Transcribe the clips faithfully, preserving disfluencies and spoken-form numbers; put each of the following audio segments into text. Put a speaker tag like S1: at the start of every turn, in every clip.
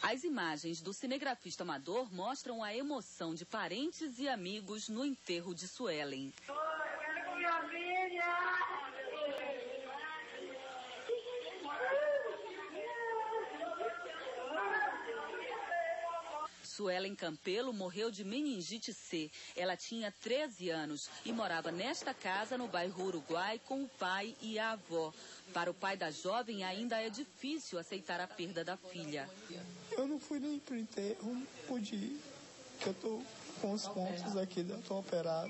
S1: As imagens do cinegrafista amador mostram a emoção de parentes e amigos no enterro de Suelen. Suelen Campelo morreu de meningite C. Ela tinha treze anos e morava nesta casa no bairro Uruguai com o pai e a avó. Para o pai da jovem ainda é difícil aceitar a perda da filha.
S2: Eu não fui nem pro enterro, não pude ir, porque eu tô com os pontos aqui, eu tô operado.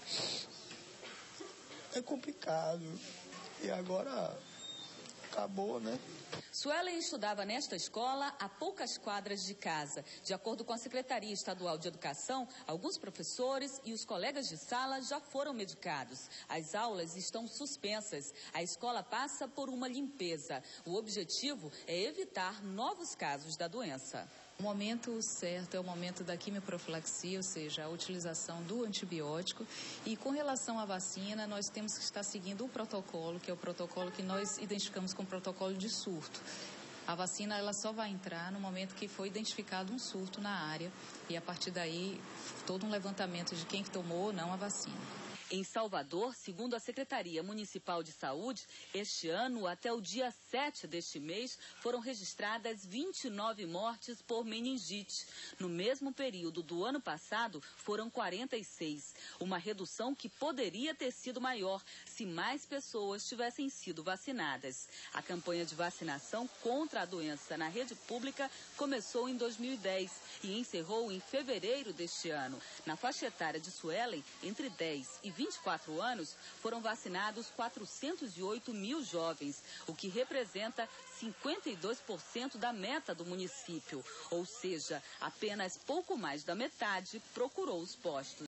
S2: É complicado. E agora acabou, né?
S1: Suelen estudava nesta escola a poucas quadras de casa. De acordo com a Secretaria Estadual de Educação, alguns professores e os colegas de sala já foram medicados. As aulas estão suspensas. A escola passa por uma limpeza. O objetivo é evitar novos casos da doença.
S3: O momento certo é o momento da quimioprofilaxia, ou seja, a utilização do antibiótico. E com relação à vacina, nós temos que estar seguindo o protocolo, que é o protocolo que nós identificamos como protocolo de surto. A vacina ela só vai entrar no momento que foi identificado um surto na área e a partir daí todo um levantamento de quem tomou ou não a vacina.
S1: Em Salvador, segundo a Secretaria Municipal de Saúde, este ano, até o dia sete deste mês, foram registradas vinte e nove mortes por meningite. No mesmo período do ano passado, foram quarenta e seis. Uma redução que poderia ter sido maior se mais pessoas tivessem sido vacinadas. A campanha de vacinação contra a doença na rede pública começou em dois mil e dez e encerrou em fevereiro deste ano. Na faixa etária de Suelen, entre dez e vinte e quatro anos, foram vacinados quatrocentos e oito mil jovens, o que representa cinquenta e dois por cento da meta do município. Ou seja, apenas pouco mais da metade procurou os postos.